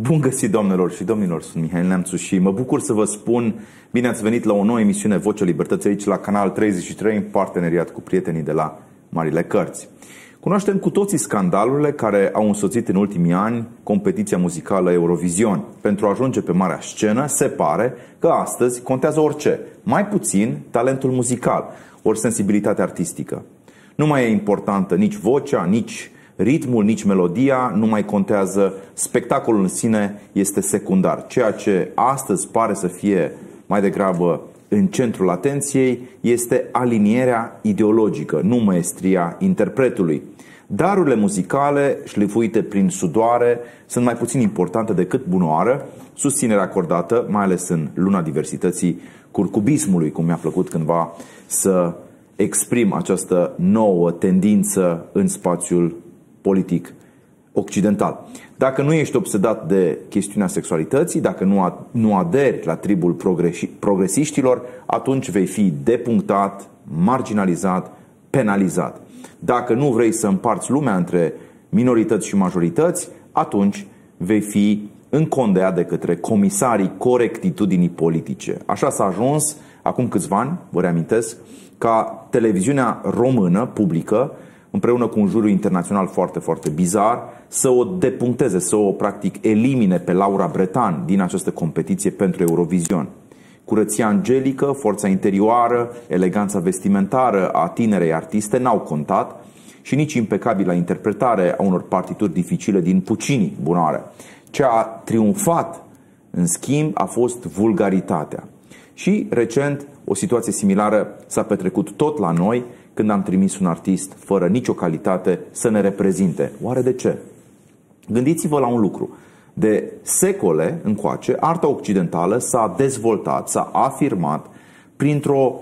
Bun găsit, doamnelor și domnilor, sunt Mihail Neamțu și mă bucur să vă spun bine ați venit la o nouă emisiune Vocea Libertății aici la Canal 33 în parteneriat cu prietenii de la Marile Cărți. Cunoaștem cu toții scandalurile care au însoțit în ultimii ani competiția muzicală Eurovision. Pentru a ajunge pe marea scenă, se pare că astăzi contează orice, mai puțin talentul muzical, ori sensibilitatea artistică. Nu mai e importantă nici vocea, nici ritmul, nici melodia, nu mai contează, spectacolul în sine este secundar. Ceea ce astăzi pare să fie mai degrabă în centrul atenției este alinierea ideologică, nu maestria interpretului. Darurile muzicale, șlefuite prin sudoare, sunt mai puțin importante decât bunoară, susținerea acordată, mai ales în luna diversității, curcubismului, cum mi-a plăcut cândva să exprim această nouă tendință în spațiul politic occidental. Dacă nu ești obsedat de chestiunea sexualității, dacă nu aderi la tribul progresiștilor, atunci vei fi depunctat, marginalizat, penalizat. Dacă nu vrei să împarți lumea între minorități și majorități, atunci vei fi încondeat de către comisarii corectitudinii politice. Așa s-a ajuns, acum câțiva ani, vă reamintesc, ca televiziunea română, publică, împreună cu un juriu internațional foarte, foarte bizar, să o depuncteze, să o practic elimine pe Laura Bretan din această competiție pentru Eurovision. Curăția angelică, forța interioară, eleganța vestimentară a tinerei artiste n-au contat și nici impecabila interpretare a unor partituri dificile din Puccini, bunoare. Ce a triumfat, în schimb, a fost vulgaritatea. Și, recent, o situație similară s-a petrecut tot la noi, când am trimis un artist fără nicio calitate să ne reprezinte. Oare de ce? Gândiți-vă la un lucru. De secole încoace, arta occidentală s-a dezvoltat, s-a afirmat printr-o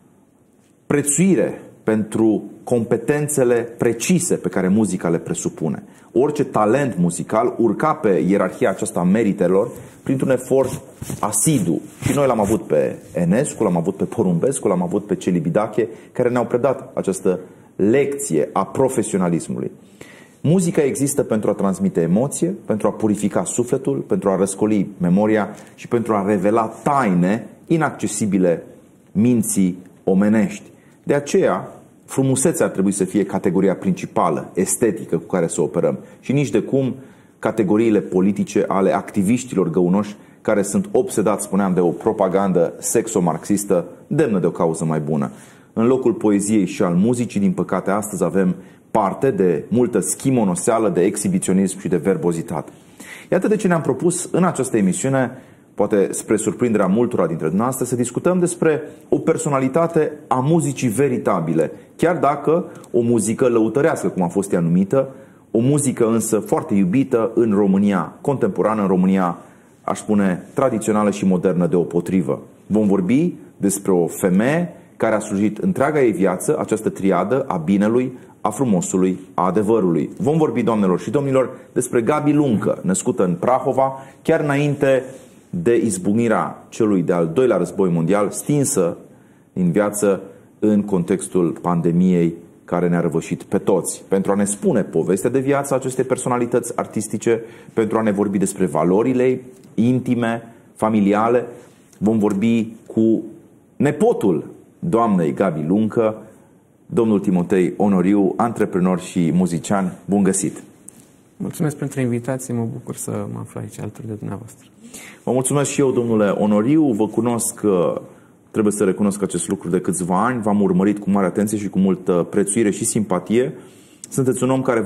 prețuire pentru competențele precise pe care muzica le presupune. Orice talent muzical urca pe ierarhia aceasta a meritelor printr-un efort asidu. Și noi l-am avut pe Enescu, l-am avut pe Porumbescu, l-am avut pe Celibidache, care ne-au predat această lecție a profesionalismului. Muzica există pentru a transmite emoție, pentru a purifica sufletul, pentru a răscoli memoria și pentru a revela taine inaccesibile minții omenești. De aceea, frumusețea ar trebui să fie categoria principală, estetică, cu care să operăm. Și nici de cum categoriile politice ale activiștilor găunoși care sunt obsedați, spuneam, de o propagandă sexo-marxistă demnă de o cauză mai bună. În locul poeziei și al muzicii, din păcate, astăzi avem parte de multă schimonoseală, de exhibiționism și de verbozitate. Iată de ce ne-am propus în această emisiune, poate spre surprinderea multora dintre dumneavoastră, să discutăm despre o personalitate a muzicii veritabile, chiar dacă o muzică lăutărească, cum a fost ea numită, o muzică însă foarte iubită în România contemporană, în România, aș spune, tradițională și modernă deopotrivă. Vom vorbi despre o femeie care a slujit întreaga ei viață această triadă a binelui, a frumosului, a adevărului. Vom vorbi, doamnelor și domnilor, despre Gabi Luncă, născută în Prahova, chiar înainte de izbucnirea celui de-al doilea război mondial, stinsă din viață în contextul pandemiei care ne-a răvășit pe toți. Pentru a ne spune povestea de viață acestei personalități artistice, pentru a ne vorbi despre valorile intime, familiale, vom vorbi cu nepotul doamnei Gabi Luncă, domnul Timotei Onoriu, antreprenor și muzician. Bun găsit! Mulțumesc pentru invitație, mă bucur să mă aflu aici alături de dumneavoastră. Vă mulțumesc și eu, domnule Onoriu, vă cunosc, trebuie să recunosc acest lucru de câțiva ani, v-am urmărit cu mare atenție și cu multă prețuire și simpatie. Sunteți un om care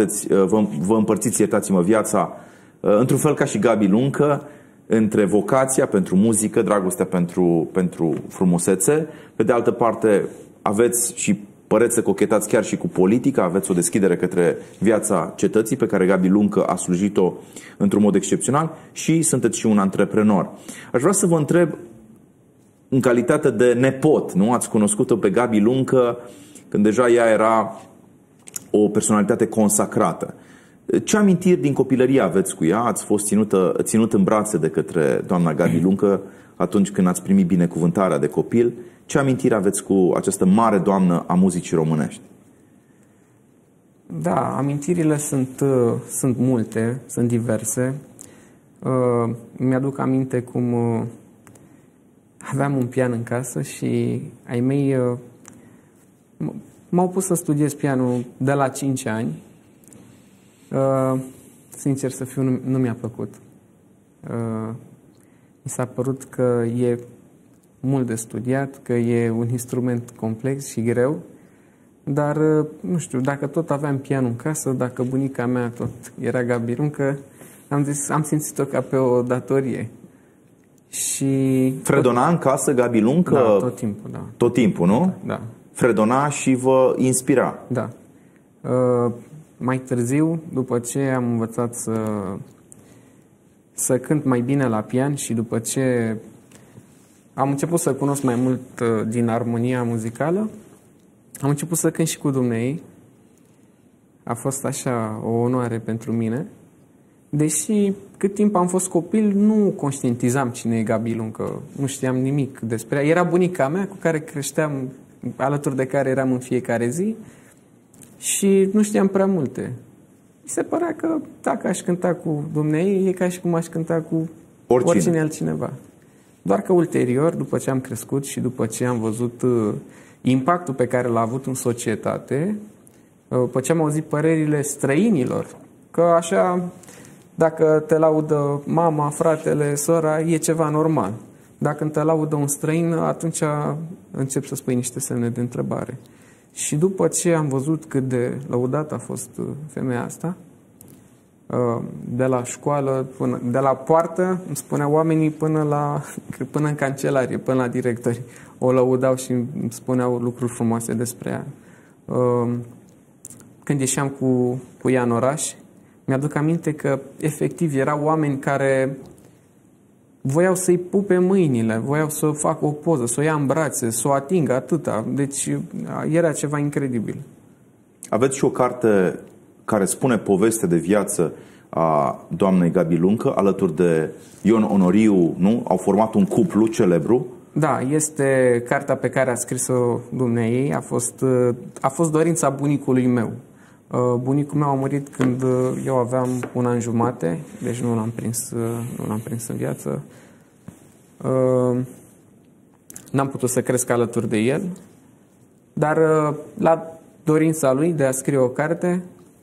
vă împărțiți, iertați-mă, viața într-un fel ca și Gabi Luncă, între vocația pentru muzică, dragostea pentru frumusețe. Pe de altă parte, aveți și păreți să cochetați chiar și cu politica, aveți o deschidere către viața cetății pe care Gabi Luncă a slujit-o într-un mod excepțional și sunteți și un antreprenor. Aș vrea să vă întreb, în calitate de nepot, nu? Ați cunoscut-o pe Gabi Luncă când deja ea era o personalitate consacrată. Ce amintiri din copilărie aveți cu ea? Ați fost ținut în brațe de către doamna Gabi Luncă atunci când ați primit binecuvântarea de copil. Ce amintiri aveți cu această mare doamnă a muzicii românești? Da, amintirile sunt multe, sunt diverse. Mi-aduc aminte cum aveam un pian în casă și ai mei m-au pus să studiez pianul de la 5 ani. Sincer să fiu, nu mi-a plăcut. Mi s-a părut că e mult de studiat, că e un instrument complex și greu, dar, nu știu, dacă tot aveam pianul în casă, dacă bunica mea tot era Gabi Luncă, am simțit-o ca pe o datorie. Și Fredona în casă Gabi Luncă? Da, tot timpul, da. Tot timpul, nu? Da. Fredona și vă inspira? Da. Mai târziu, după ce am învățat să cânt mai bine la pian și după ce am început să cunosc mai mult din armonia muzicală, am început să cânt și cu dumneei. A fost așa o onoare pentru mine. Deși cât timp am fost copil, nu conștientizam cine e Gabi Luncă, nu știam nimic despre ea. Era bunica mea cu care creșteam, alături de care eram în fiecare zi și nu știam prea multe. Mi se părea că dacă aș cânta cu dumneei, e ca și cum aș cânta cu oricine altcineva. Doar că ulterior, după ce am crescut și după ce am văzut impactul pe care l-a avut în societate, după ce am auzit părerile străinilor, că așa, dacă te laudă mama, fratele, sora, e ceva normal. Dacă te laudă un străin, atunci încep să spui niște semne de întrebare. Și după ce am văzut cât de lăudată a fost femeia asta, de la școală, de la poartă, îmi spuneau oamenii până în cancelarie, până la directori. O lăudau și îmi spuneau lucruri frumoase despre ea. Când ieșeam cu ea în oraș, mi-aduc aminte că efectiv erau oameni care voiau să-i pupe mâinile, voiau să facă o poză, să o ia în brațe, să o atingă, atâta. Deci era ceva incredibil. Aveți și o carte care spune poveste de viață a doamnei Gabi Luncă, alături de Ion Onoriu, nu? Au format un cuplu celebru. Da, este cartea pe care a scris-o dumneiei, a fost dorința bunicului meu. Bunicul meu a murit când eu aveam 1 an jumate, deci nu l-am prins în viață. N-am putut să cresc alături de el, dar la dorința lui de a scrie o carte,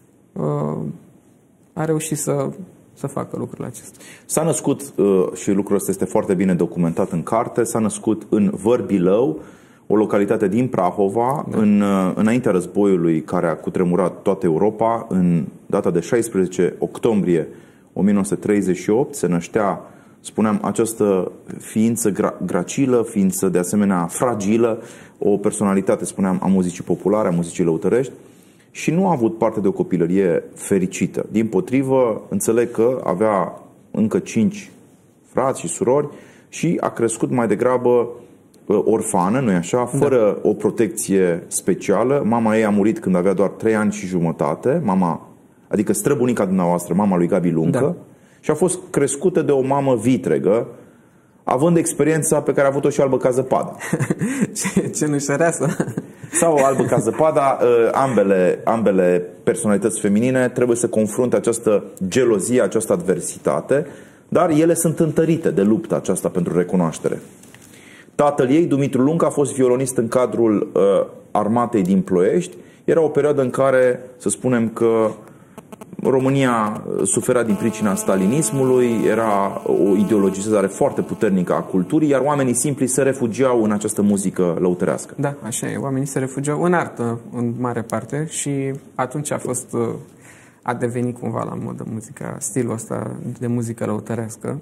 a reușit să facă lucrul acesta. S-a născut, și lucrul ăsta este foarte bine documentat în carte, s-a născut în Vârbilău, o localitate din Prahova, da. Înaintea războiului care a cutremurat toată Europa, în data de 16 octombrie 1938, se năștea, spuneam, această ființă gracilă, ființă de asemenea fragilă, o personalitate, spuneam, a muzicii populare, a muzicii lăutărești, și nu a avut parte de o copilărie fericită. Dimpotrivă, înțeleg că avea încă 5 frați și surori și a crescut mai degrabă orfană, nu-i așa, fără o protecție specială. Mama ei a murit când avea doar 3 ani și jumătate, adică străbunica dumneavoastră, mama lui Gabi Luncă, da. Și a fost crescută de o mamă vitregă, având experiența pe care a avut-o și Albă ca zăpada. Ce nușăreasă! Sau Albă ca zăpada, ambele personalități feminine trebuie să confrunte această gelozie, această adversitate, dar ele sunt întărite de lupta aceasta pentru recunoaștere. Tatăl ei, Dumitru Luncă, a fost violonist în cadrul armatei din Ploiești. Era o perioadă în care, să spunem că România suferea din pricina stalinismului, era o ideologizare foarte puternică a culturii, iar oamenii simpli se refugiau în această muzică lăutărească. Da, așa e. Oamenii se refugiau în artă, în mare parte, și atunci a devenit cumva la modă muzica, stilul ăsta de muzică lăutărească.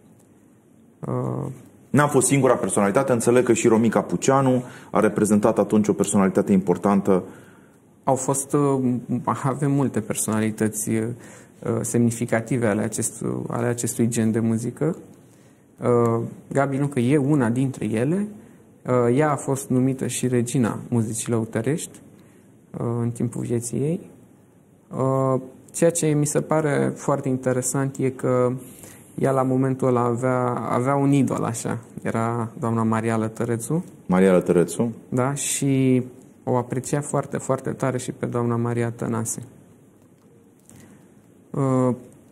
N-a fost singura personalitate, înțeleg că și Romica Puceanu a reprezentat atunci o personalitate importantă. Avem multe personalități semnificative ale acestui gen de muzică. Gabi Luncă e una dintre ele. Ea a fost numită și regina muzicii lăutărești în timpul vieții ei. Ceea ce mi se pare foarte interesant e că ea la momentul ăla avea un idol, așa. Era doamna Maria Lătărețu. Maria Lătărețu. Da, și o aprecia foarte, foarte tare și pe doamna Maria Tănase.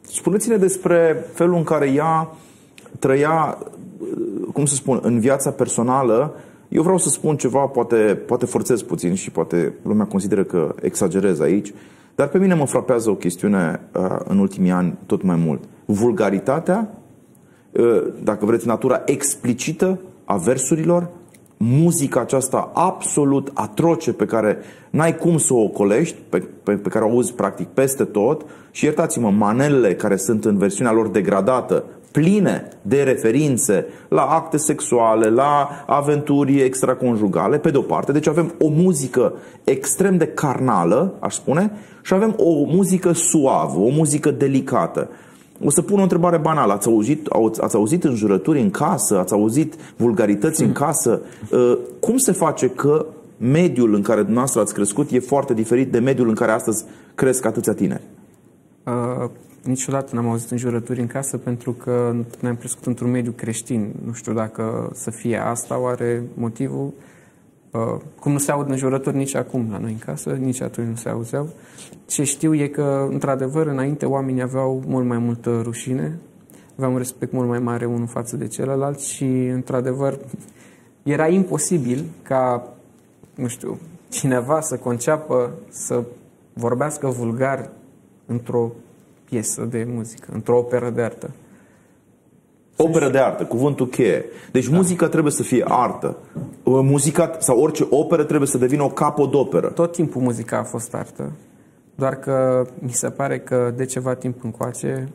Spuneți-ne despre felul în care ea trăia, cum să spun, în viața personală. Eu vreau să spun ceva, poate forțez puțin și poate lumea consideră că exagerez aici, dar pe mine mă frapează o chestiune în ultimii ani tot mai mult. Vulgaritatea, dacă vreți, natura explicită a versurilor, muzica aceasta absolut atroce pe care n-ai cum să o ocolești, pe care o auzi practic peste tot, și iertați-mă, manelele care sunt în versiunea lor degradată, pline de referințe la acte sexuale, la aventuri extraconjugale, pe de-o parte. Deci avem o muzică extrem de carnală, aș spune, și avem o muzică suavă, o muzică delicată. O să pun o întrebare banală. Ați auzit înjurături în casă? Ați auzit vulgarități în casă? Cum se face că mediul în care dumneavoastră ați crescut e foarte diferit de mediul în care astăzi cresc atâția tineri? Niciodată n-am auzit înjurături în casă, pentru că ne-am crescut într-un mediu creștin. Nu știu dacă să fie asta oare motivul. Cum nu se aud înjurături nici acum la noi în casă, nici atunci nu se auzeau. Ce știu e că, într-adevăr, înainte oamenii aveau mult mai multă rușine, aveau un respect mult mai mare unul față de celălalt și, într-adevăr, era imposibil ca, nu știu, cineva să conceapă să vorbească vulgar într-o piesă de muzică, într-o operă de artă. Operă de artă, cuvântul cheie. Deci muzica trebuie să fie artă. Muzica sau orice operă trebuie să devină o capodoperă. Tot timpul muzica a fost artă, doar că mi se pare că de ceva timp încoace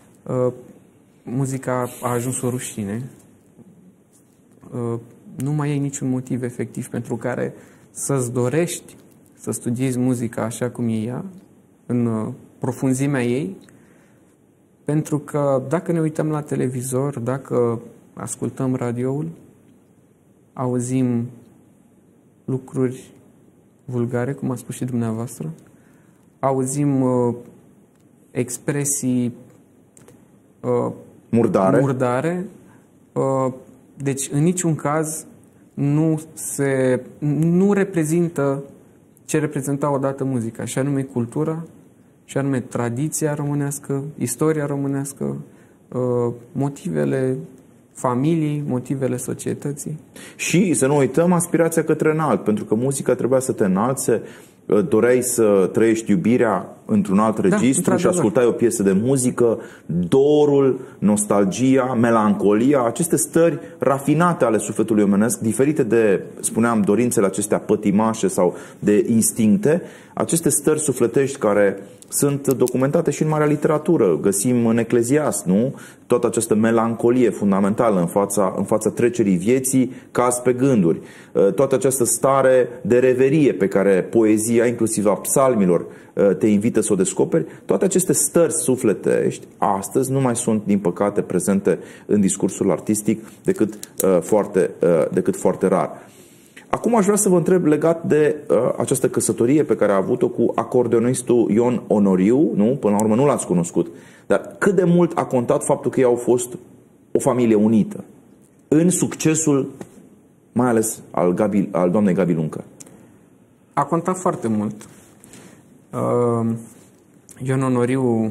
muzica a ajuns o rușine. Nu mai ai niciun motiv efectiv pentru care să-ți dorești să studiezi muzica așa cum e ea, în profunzimea ei, pentru că dacă ne uităm la televizor, dacă ascultăm radioul, auzim lucruri vulgare, cum a spus și dumneavoastră, auzim expresii murdare. Deci, în niciun caz, nu reprezintă ce reprezenta odată muzica, și anume cultura, și anume tradiția românească, istoria românească, motivele familiei, motivele societății. Și să nu uităm aspirația către înalt, pentru că muzica trebuia să te înalțe, doreai să trăiești iubirea într-un alt registru și ascultai o piesă de muzică, dorul, nostalgia, melancolia, aceste stări rafinate ale sufletului omenesc, diferite de, spuneam, dorințele acestea pătimașe sau de instincte, aceste stări sufletești care sunt documentate și în marea literatură. Găsim în Ecleziast, nu? Toată această melancolie fundamentală în fața trecerii vieții, caz pe gânduri. Toată această stare de reverie pe care poezia, inclusiv a psalmilor, te invită să o descoperi. Toate aceste stări sufletești astăzi nu mai sunt, din păcate, prezente în discursul artistic decât foarte rar. Acum aș vrea să vă întreb legat de această căsătorie pe care a avut-o cu acordeonistul Ion Onoriu, nu? Până la urmă nu l-ați cunoscut. Dar cât de mult a contat faptul că ei au fost o familie unită în succesul, mai ales al doamnei Gabi Luncă? A contat foarte mult. Ion Onoriu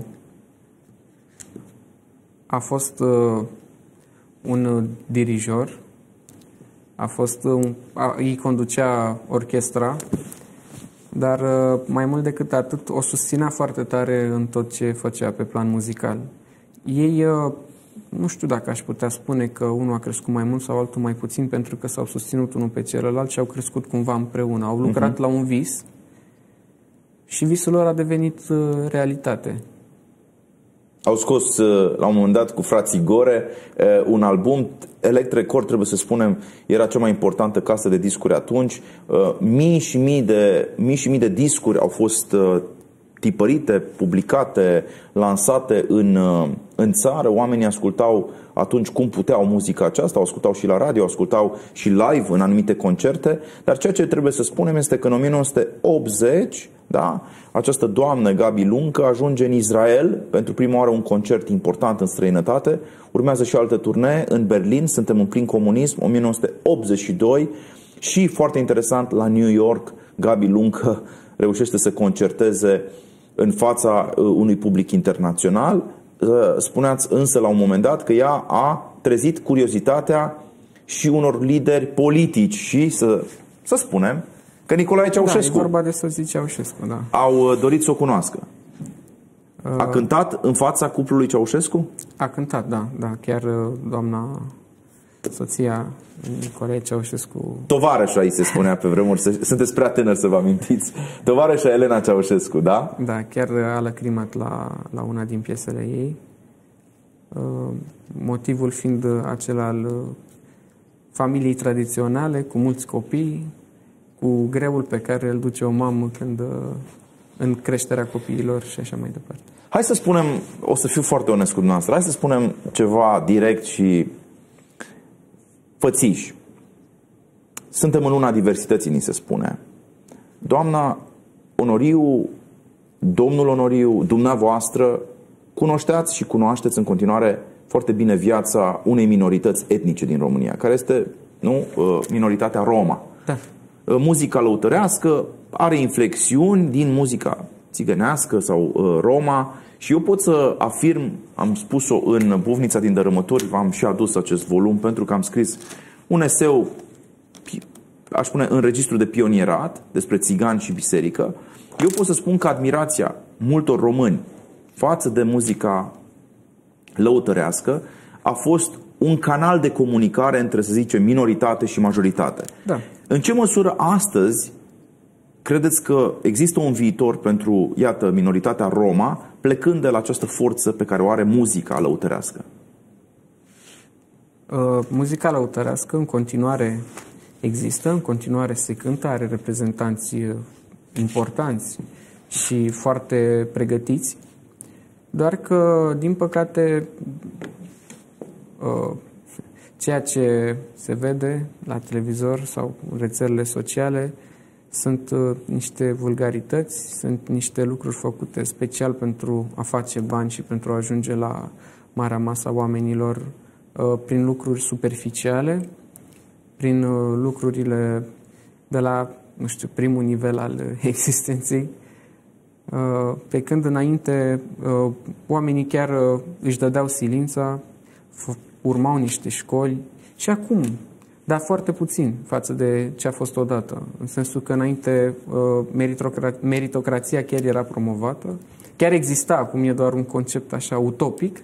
a fost un dirijor, îi conducea orchestra, dar mai mult decât atât o susținea foarte tare în tot ce făcea pe plan muzical. Ei, nu știu dacă aș putea spune că unul a crescut mai mult sau altul mai puțin, pentru că s-au susținut unul pe celălalt și au crescut cumva împreună. Au lucrat la un vis și visul lor a devenit realitate. Au scos la un moment dat cu frații Gore un album. Elect Record, trebuie să spunem, era cea mai importantă casă de discuri atunci. Mii și mii de discuri au fost tipărite, publicate, lansate în țară. Oamenii ascultau atunci cum puteau muzica aceasta, o ascultau și la radio, o ascultau și live în anumite concerte. Dar ceea ce trebuie să spunem este că în 1980, da, această doamnă Gabi Luncă ajunge în Israel pentru prima oară, un concert important în străinătate. Urmează și alte turnee în Berlin, suntem în plin comunism, 1982, și foarte interesant, la New York Gabi Luncă reușește să concerteze în fața unui public internațional. spuneați însă la un moment dat că ea a trezit curiozitatea și unor lideri politici și să spunem că Nicolae Ceaușescu. Da, e vorba de soții Ceaușescu, da. Au dorit să o cunoască. A cântat în fața cuplului Ceaușescu? A cântat, da. Chiar doamna soția Nicolae Ceaușescu. Tovarășa îi se spunea pe vremuri, sunteți prea tânăr să vă amintiți. Tovarășa Elena Ceaușescu, da? Da, chiar a lăcrimat la una din piesele ei. Motivul fiind acela al familiei tradiționale, cu mulți copii, cu greul pe care îl duce o mamă când în creșterea copiilor și așa mai departe. Hai să spunem, o să fiu foarte onest cu dumneavoastră, hai să spunem ceva direct și fățiși. Suntem în luna diversității, ni se spune. Doamna Onoriu, domnul Onoriu, dumneavoastră, cunoșteați și cunoașteți în continuare foarte bine viața unei minorități etnice din România, care este, minoritatea Roma. Da. Muzica lăutărească are inflexiuni din muzica țigănească sau Roma și eu pot să afirm, am spus-o în Bufnița din Dărâmători, v-am și adus acest volum pentru că am scris un eseu, aș spune, în registru de pionierat despre țigani și biserică. Eu pot să spun că admirația multor români față de muzica lăutărească a fost un canal de comunicare între, să zicem, minoritate și majoritate. Da. În ce măsură astăzi credeți că există un viitor pentru, iată, minoritatea Roma, plecând de la această forță pe care o are muzica lăutărească? Muzica lăutărească în continuare există, în continuare se cântă, are reprezentanți importanți și foarte pregătiți, doar că, din păcate, ceea ce se vede la televizor sau în rețelele sociale sunt niște vulgarități, sunt niște lucruri făcute special pentru a face bani și pentru a ajunge la marea masă a oamenilor prin lucruri superficiale, prin lucrurile de la, primul nivel al existenței, pe când înainte oamenii chiar își dădeau silința, urmau niște școli și acum, dar foarte puțin față de ce a fost odată. În sensul că înainte meritocrația chiar era promovată, chiar exista, acum e doar un concept așa utopic.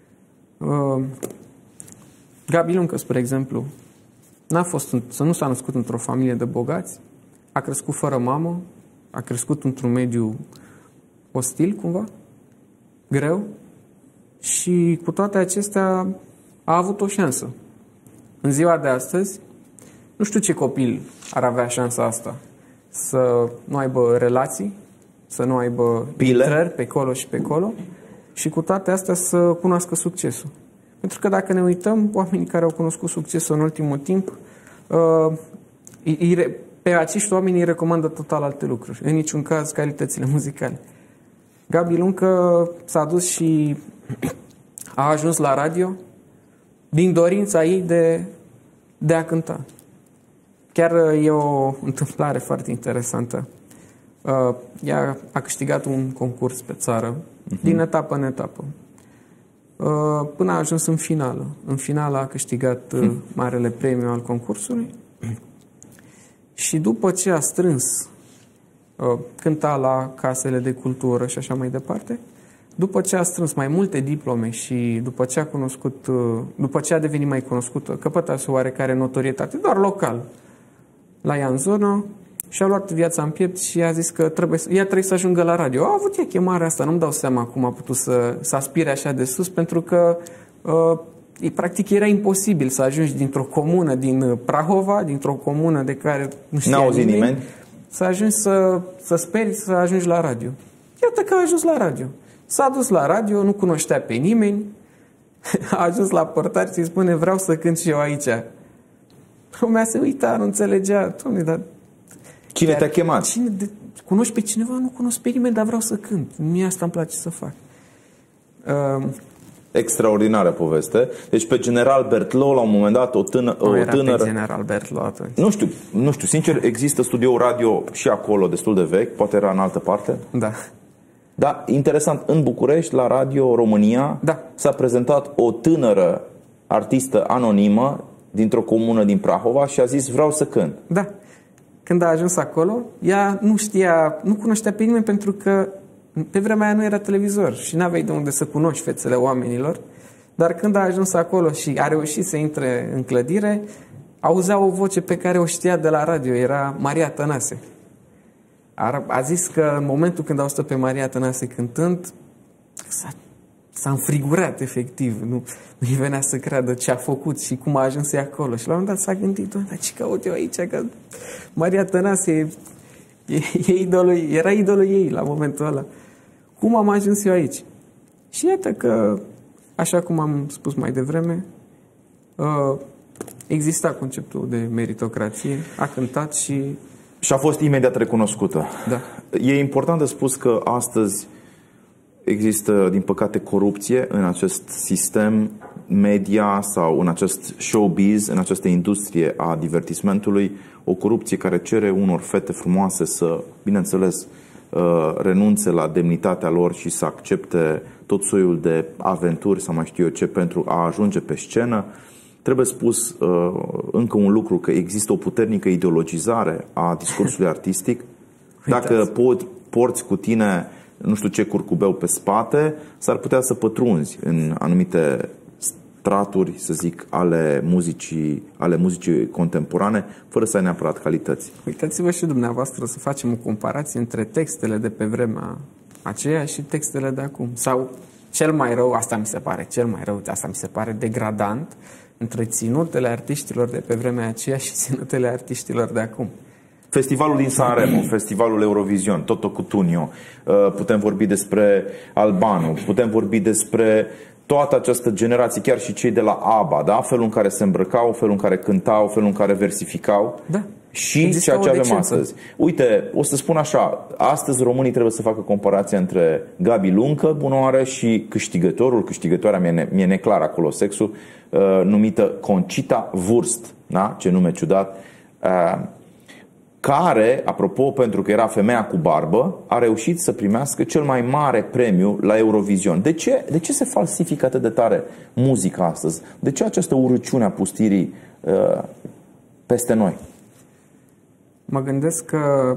Gabi Luncă, spre exemplu, nu s-a născut într-o familie de bogați, a crescut fără mamă, a crescut într-un mediu ostil, cumva, greu, și cu toate acestea a avut o șansă. În ziua de astăzi, nu știu ce copil ar avea șansa asta, să nu aibă relații, să nu aibă intrări pe colo și pe colo, și cu toate astea să cunoască succesul. Pentru că dacă ne uităm, oamenii care au cunoscut succesul în ultimul timp, pe acești oameni îi recomandă total alte lucruri, în niciun caz calitățile muzicale. Gabi Luncă s-a dus și a ajuns la radio din dorința ei de a cânta. Chiar e o întâmplare foarte interesantă. Ea a câștigat un concurs pe țară, din etapă în etapă, până a ajuns în finală. În finală a câștigat marele premiu al concursului și după ce a strâns, cânta la casele de cultură și așa mai departe, după ce a strâns mai multe diplome și după ce a devenit mai cunoscută, căpătase oarecare notorietate, doar local, la ea în zonă, și-a luat viața în piept și a zis că ea trebuie să ajungă la radio. A avut ea chemarea asta, nu-mi dau seama cum a putut să aspire așa de sus, pentru că practic era imposibil să ajungi dintr-o comună din Prahova, dintr-o comună de care nu știa nimeni, să ajungi să speri să ajungi la radio. Iată că a ajuns la radio. S-a dus la radio, nu cunoștea pe nimeni, a ajuns la portar și îi spune: vreau să cânt și eu aici. Lumea se uita, nu înțelegea. Doamne, dar cine te-a chemat? Cunoști pe cineva? Nu cunosc pe nimeni, dar vreau să cânt. Mie asta îmi place să fac. Extraordinară poveste. Deci pe General Bertlow, la un moment dat, o tânără... pe General Bertlow atunci. Nu știu. Sincer, există studioul radio și acolo, destul de vechi. Poate era în altă parte? Da. Da, interesant, în București, la Radio România, Da. s-a prezentat o tânără artistă anonimă dintr-o comună din Prahova și a zis vreau să cânt. Da. Când a ajuns acolo, ea nu cunoștea pe nimeni pentru că pe vremea aia nu era televizor și n-aveai de unde să cunoști fețele oamenilor. Dar când a ajuns acolo și a reușit să intre în clădire, auzea o voce pe care o știa de la radio, era Maria Tănase. A zis că în momentul când a auzit pe Maria Tănase cântând, s-a înfrigurat efectiv, nu-i venea să creadă ce a făcut și cum a ajuns ea acolo. Și la un moment dat s-a gândit, dar ce caut eu aici, că Maria Tănase era idolul ei la momentul ăla. Cum am ajuns eu aici? Și iată că, așa cum am spus mai devreme, exista conceptul de meritocrație, a cântat și a fost imediat recunoscută. Da. E important de spus că astăzi există, din păcate, corupție în acest sistem media sau în acest showbiz, în această industrie a divertismentului, o corupție care cere unor fete frumoase să, bineînțeles, renunțe la demnitatea lor și să accepte tot soiul de aventuri sau mai știu eu ce pentru a ajunge pe scenă. Trebuie spus încă un lucru, că există o puternică ideologizare a discursului artistic. Dacă porți cu tine nu știu ce curcubeu pe spate, s-ar putea să pătrunzi în anumite straturi, să zic, ale muzicii contemporane, fără să ai neapărat calități. Uitați-vă și dumneavoastră să facem o comparație între textele de pe vremea aceea și textele de acum. Sau cel mai rău, asta mi se pare degradant, între ținutele artiștilor de pe vremea aceea și ținutele artiștilor de acum. Festivalul din Sanremo, Festivalul Eurovision, Toto Cutugno, putem vorbi despre Albano, putem vorbi despre toată această generație, chiar și cei de la ABBA, da? Felul în care se îmbrăcau, felul în care cântau, felul în care versificau. Da. Și există ceea ce avem astăzi. Uite, o să spun așa, astăzi românii trebuie să facă comparația între Gabi Luncă, bunoară, și câștigătoarea mi-e neclar acolo sexul, numită Concita Wurst, da? Ce nume ciudat, care, apropo, pentru că era femeia cu barbă, a reușit să primească cel mai mare premiu la Eurovision. De ce se falsifică atât de tare muzica astăzi? De ce această urăciune a pustirii peste noi? Mă gândesc că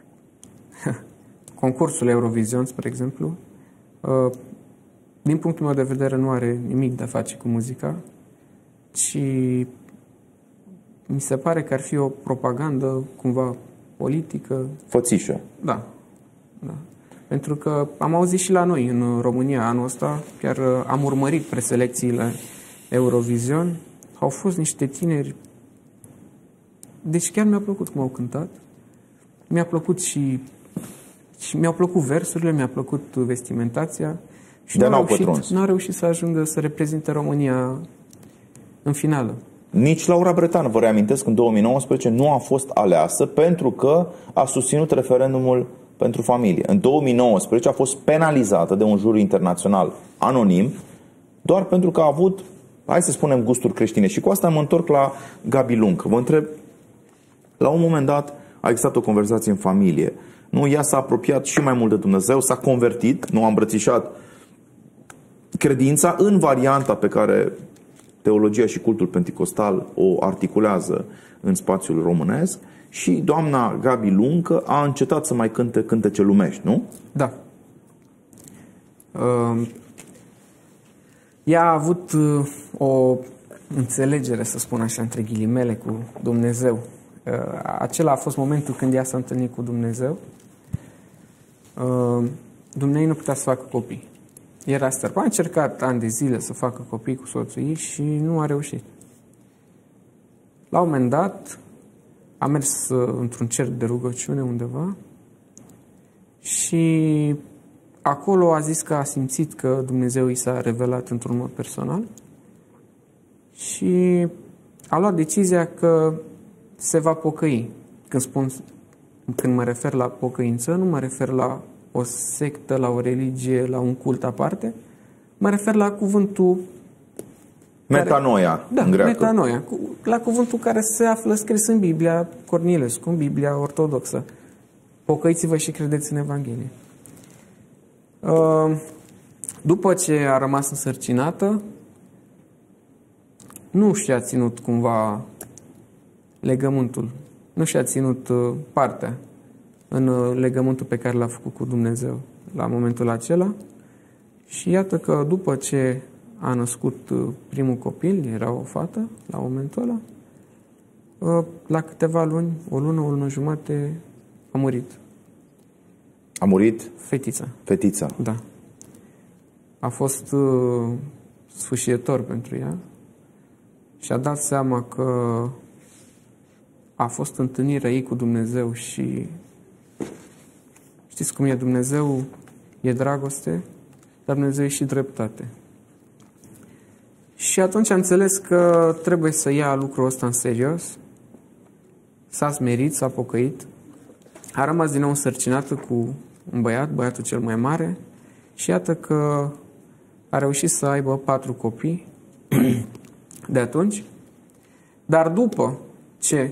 concursul Eurovision, spre exemplu, din punctul meu de vedere nu are nimic de a face cu muzica, ci mi se pare că ar fi o propagandă cumva politică. Fățișă. Da. Pentru că am auzit și la noi în România anul ăsta, chiar am urmărit preselecțiile Eurovision, au fost niște tineri. Deci chiar mi-a plăcut cum au cântat. Mi-a plăcut și mi-au plăcut versurile, mi-a plăcut vestimentația. Și nu au reușit să ajungă să reprezinte România în finală. Nici Laura Bretan, vă reamintesc, în 2019 nu a fost aleasă pentru că a susținut referendumul pentru familie. În 2019 a fost penalizată de un juriu internațional anonim doar pentru că a avut, hai să spunem, gusturi creștine. Și cu asta mă întorc la Gabi Luncă. Vă întreb, la un moment dat a existat o conversație în familie. Nu, ea s-a apropiat și mai mult de Dumnezeu, s-a convertit, nu a îmbrățișat credința în varianta pe care teologia și cultul penticostal o articulează în spațiul românesc și doamna Gabi Luncă a încetat să mai cânte cântece lumești, nu? Da. Ea a avut o înțelegere, să spun așa, între ghilimele, cu Dumnezeu. Acela a fost momentul când ea s-a întâlnit cu Dumnezeu. Dumnezeu nu putea să facă copii. Era stărp. A încercat ani de zile să facă copii cu soțul ei și nu a reușit. La un moment dat a mers într-un cerc de rugăciune undeva și acolo a zis că a simțit că Dumnezeu i s-a revelat într-un mod personal și a luat decizia că se va pocăi. Când mă refer la pocăință, nu mă refer la o sectă, la o religie, la un cult aparte, mă refer la cuvântul metanoia, în greacă. Metanoia, la cuvântul care se află scris în Biblia Cornilescu, în Biblia ortodoxă. Pocăiți-vă și credeți în Evanghelie. După ce a rămas însărcinată, nu și-a ținut cumva legământul, nu și-a ținut partea în legământul pe care l-a făcut cu Dumnezeu la momentul acela. Și iată că după ce a născut primul copil, era o fată la momentul ăla, la câteva luni, o lună jumate, a murit. A murit? Fetița. Fetița. Da. A fost sfâșietor pentru ea și a dat seama că a fost întâlnirea ei cu Dumnezeu și știți cum e Dumnezeu? E dragoste, dar Dumnezeu e și dreptate. Și atunci a înțeles că trebuie să ia lucrul ăsta în serios, s-a smerit, s-a pocăit, a rămas din nou însărcinată cu un băiat, băiatul cel mai mare, și iată că a reușit să aibă 4 copii de atunci, dar după ce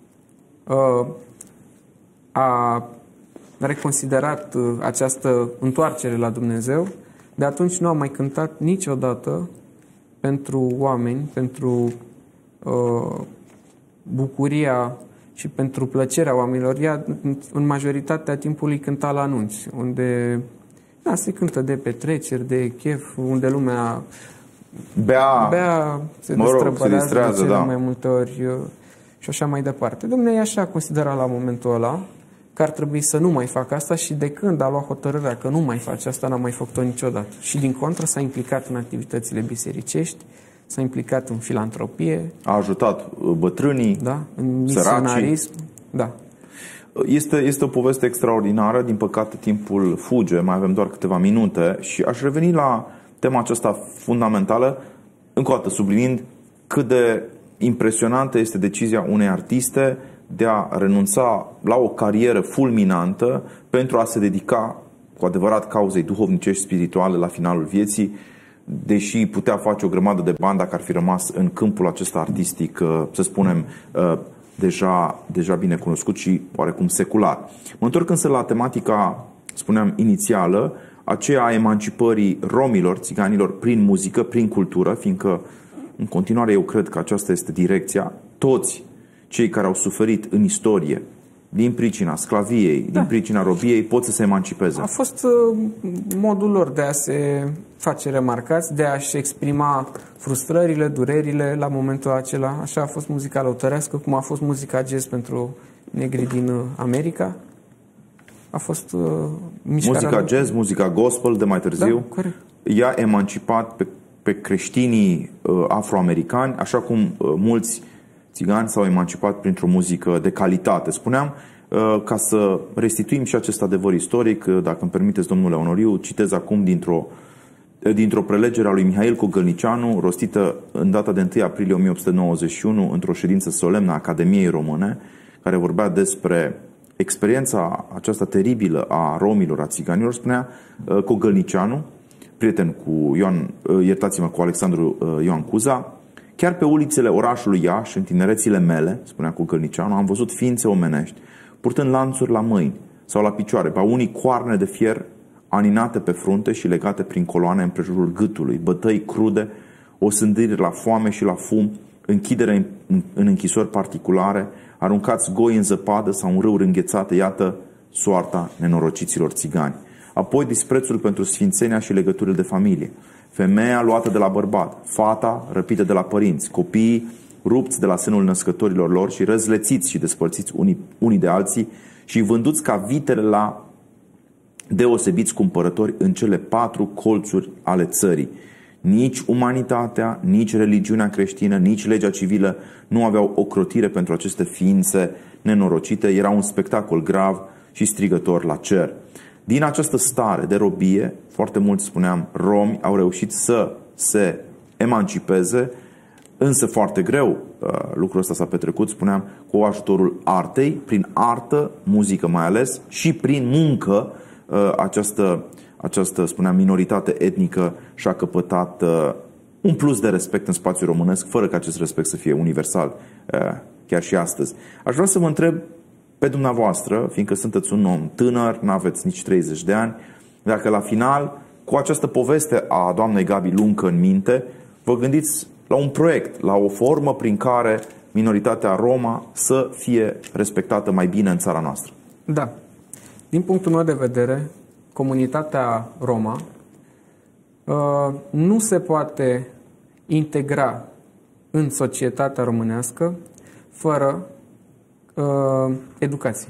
a reconsiderat această întoarcere la Dumnezeu, de atunci nu a mai cântat niciodată pentru oameni, pentru bucuria și pentru plăcerea oamenilor. Ea, în majoritatea timpului, cânta la anunți, unde se cântă de petreceri, de chef, unde lumea bea se distrează de mai multe ori și așa mai departe. Dumnezeu așa considera la momentul ăla că ar trebui să nu mai facă asta și de când a luat hotărârea că nu mai face asta, n-a mai făcut-o niciodată. Și din contră s-a implicat în activitățile bisericești, s-a implicat în filantropie. A ajutat bătrânii, da, în misionarism. Da. Este o poveste extraordinară, din păcate timpul fuge, mai avem doar câteva minute și aș reveni la tema aceasta fundamentală, încă o dată subliniind cât de impresionantă este decizia unei artiste de a renunța la o carieră fulminantă pentru a se dedica cu adevărat cauzei duhovnicești spirituale la finalul vieții, deși putea face o grămadă de bani dacă ar fi rămas în câmpul acesta artistic, să spunem, deja bine cunoscut și oarecum secular. Mă întorc însă la tematica, spuneam, inițială, aceea a emancipării romilor, țiganilor, prin muzică, prin cultură, fiindcă în continuare eu cred că aceasta este direcția. Toți cei care au suferit în istorie din pricina sclaviei, din pricina robiei, pot să se emancipeze. A fost modul lor de a se face remarcați, de a-și exprima frustrările, durerile la momentul acela. Așa a fost muzica lăutărească, cum a fost muzica jazz pentru negri din America. A fost muzica jazz, muzica gospel de mai târziu. Da, corect. I-a emancipat pe creștinii afroamericani, așa cum mulți țigani s-au emancipat printr-o muzică de calitate. Spuneam, ca să restituim și acest adevăr istoric, dacă îmi permiteți, domnule Onoriu, citez acum dintr-o prelegere a lui Mihail Cogălnicianu, rostită în data de 1 aprilie 1891 într-o ședință solemnă a Academiei Române, care vorbea despre experiența aceasta teribilă a romilor, a țiganilor. Spunea Cogălnicianu, prieten cu cu Alexandru Ioan Cuza: chiar pe ulițele orașului Iași, în tinerețile mele, spunea Cogălnicianu, am văzut ființe omenești, purtând lanțuri la mâini sau la picioare, pe unii coarne de fier aninate pe frunte și legate prin coloane împrejurul gâtului, bătăi crude, osândiri la foame și la fum, închidere în închisori particulare, aruncați goi în zăpadă sau în râuri înghețate. Iată soarta nenorociților țigani. Apoi disprețul pentru sfințenia și legăturile de familie. Femeia luată de la bărbat, fata răpită de la părinți, copiii rupți de la sânul născătorilor lor și răzlețiți și despărțiți unii de alții și vânduți ca vitele la deosebiți cumpărători în cele 4 colțuri ale țării. Nici umanitatea, nici religiunea creștină, nici legea civilă nu aveau ocrotire pentru aceste ființe nenorocite. Era un spectacol grav și strigător la cer. Din această stare de robie, foarte mulți, spuneam, romi au reușit să se emancipeze, însă foarte greu. Lucrul ăsta s-a petrecut, spuneam, cu ajutorul artei, prin artă, muzică mai ales, și prin muncă. Această, spuneam, minoritate etnică și-a căpătat un plus de respect în spațiul românesc, fără ca acest respect să fie universal, chiar și astăzi. Aș vrea să vă întreb pe dumneavoastră, fiindcă sunteți un om tânăr, n-aveți nici 30 de ani, Dacă la final, cu această poveste a doamnei Gabi Luncă în minte, vă gândiți la un proiect, la o formă prin care minoritatea Roma să fie respectată mai bine în țara noastră. Da. Din punctul meu de vedere, comunitatea Roma nu se poate integra în societatea românească fără educație.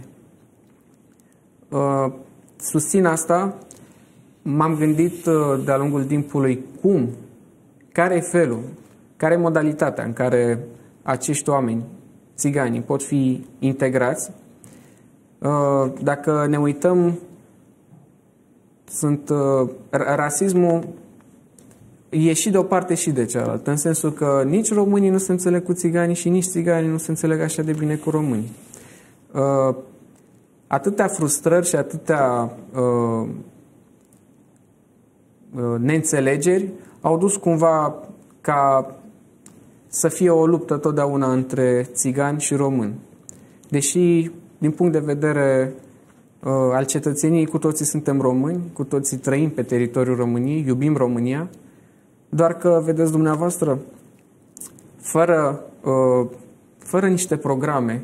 Susțin asta, m-am gândit de-a lungul timpului care e felul, care e modalitatea în care acești oameni, țiganii, pot fi integrați. Dacă ne uităm, rasismul e și de o parte și de cealaltă, în sensul că nici românii nu se înțeleg cu țiganii și nici țiganii nu se înțeleg așa de bine cu românii. Atâtea frustrări și atâtea neînțelegeri au dus cumva ca să fie o luptă totdeauna între țigani și români. Deși, din punct de vedere al cetățeniei, cu toții suntem români, cu toții trăim pe teritoriul României, iubim România, doar că, vedeți dumneavoastră, fără niște programe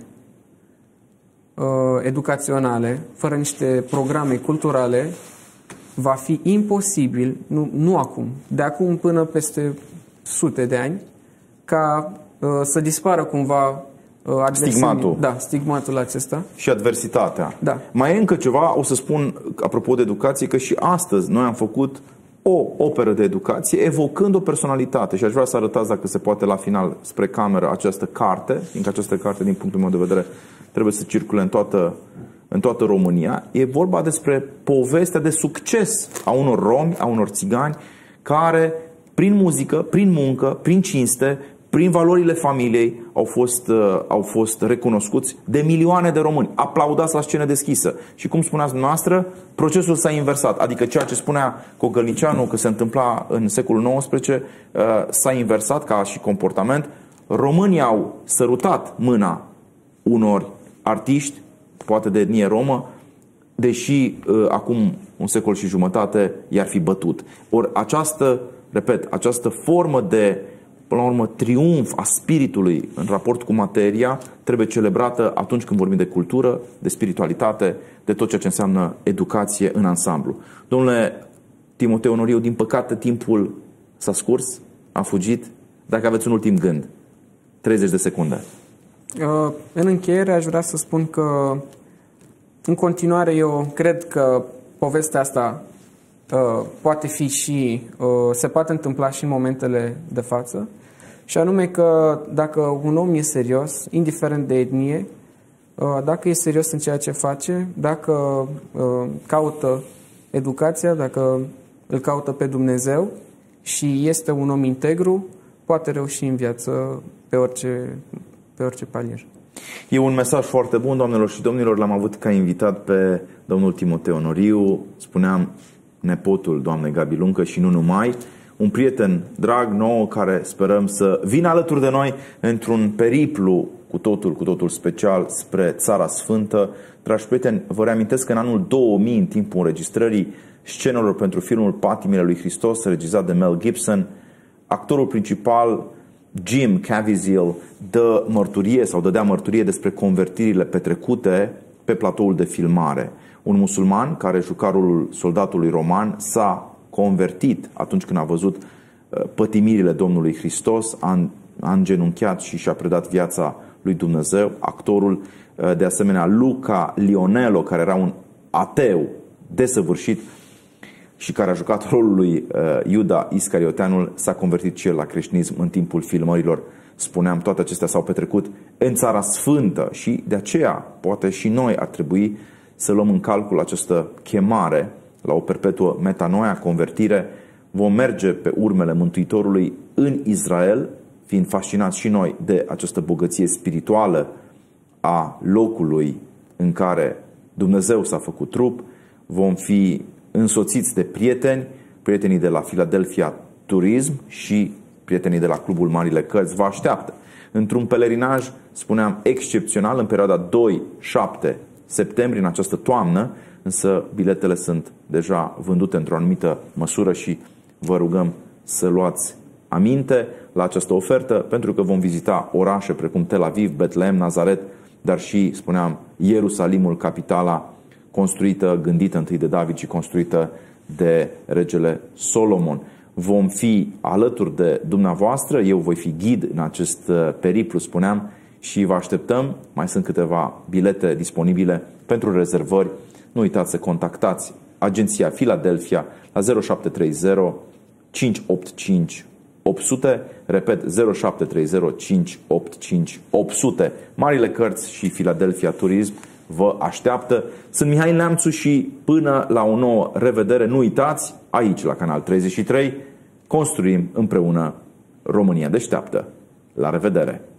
educaționale, fără niște programe culturale, va fi imposibil, nu acum, de acum până peste sute de ani, ca să dispară cumva stigmatul. Da, stigmatul acesta. Și adversitatea. Da. Mai e încă ceva, o să spun, apropo de educație, că și astăzi noi am făcut o operă de educație evocând o personalitate și aș vrea să arătați, dacă se poate, la final spre cameră această carte, fiindcă această carte, din punctul meu de vedere, trebuie să circule în toată România. E vorba despre povestea de succes a unor romi, a unor țigani, care prin muzică, prin muncă, prin cinste, prin valorile familiei au fost recunoscuți de milioane de români, aplaudați la scenă deschisă. Și cum spuneați dumneavoastră, procesul s-a inversat. Adică ceea ce spunea Cogălnicianu că se întâmpla în secolul XIX s-a inversat ca și comportament. Românii au sărutat mâna unor artiști, poate de etnie romă, deși acum un secol și jumătate i-ar fi bătut. Ori această formă de, până la urmă, triumf a spiritului în raport cu materia trebuie celebrată atunci când vorbim de cultură, de spiritualitate, de tot ceea ce înseamnă educație în ansamblu. Domnule Timoteu Onoriu, din păcate timpul s-a scurs, a fugit. Dacă aveți un ultim gând, 30 de secunde. În încheiere aș vrea să spun că în continuare eu cred că povestea asta poate fi și se poate întâmpla și în momentele de față, și anume că dacă un om e serios, indiferent de etnie, dacă e serios în ceea ce face, dacă caută educația, dacă îl caută pe Dumnezeu și este un om integru, poate reuși în viață pe orice palier. E un mesaj foarte bun, doamnelor și domnilor. L-am avut ca invitat pe domnul Timoteu Onoriu, spuneam, nepotul doamnei Gabi Luncă și nu numai, un prieten drag nou care sperăm să vină alături de noi într-un periplu cu totul special spre Țara Sfântă. Dragi prieteni, vă reamintesc că în anul 2000, în timpul înregistrării scenelor pentru filmul Patimile lui Hristos, regizat de Mel Gibson, actorul principal Jim Caviezel dădea mărturie despre convertirile petrecute pe platoul de filmare. Un musulman care juca rolul soldatului roman s-a convertit atunci când a văzut pătimirile Domnului Hristos, a îngenunchiat și și-a predat viața lui Dumnezeu. Actorul, de asemenea, Luca Lionello, care era un ateu desăvârșit și care a jucat rolul lui Iuda Iscarioteanul, s-a convertit și el la creștinism în timpul filmărilor. Spuneam, toate acestea s-au petrecut în Țara Sfântă și de aceea poate și noi ar trebui să luăm în calcul această chemare la o perpetuă metanoia, convertire. Vom merge pe urmele Mântuitorului în Israel, fiind fascinați și noi de această bogăție spirituală a locului în care Dumnezeu s-a făcut trup. Vom fi însoțiți de prietenii de la Philadelphia Turism și prietenii de la Clubul Marile Cărți vă așteaptă într-un pelerinaj, spuneam, excepțional în perioada 2-7 septembrie, în această toamnă, însă biletele sunt deja vândute într-o anumită măsură și vă rugăm să luați aminte la această ofertă, pentru că vom vizita orașe precum Tel Aviv, Betlehem, Nazaret, dar și, spuneam, Ierusalimul, capitala construită, gândită întâi de David și construită de regele Solomon. Vom fi alături de dumneavoastră, eu voi fi ghid în acest periplu, spuneam, și vă așteptăm. Mai sunt câteva bilete disponibile pentru rezervări. Nu uitați să contactați agenția Philadelphia la 0730 585 800, repet, 0730 585 800. Marile Cărți și Philadelphia Turism vă așteaptă. Sunt Mihai Neamțu și până la o nouă revedere, nu uitați, aici la Canal 33, construim împreună România Deșteaptă. La revedere!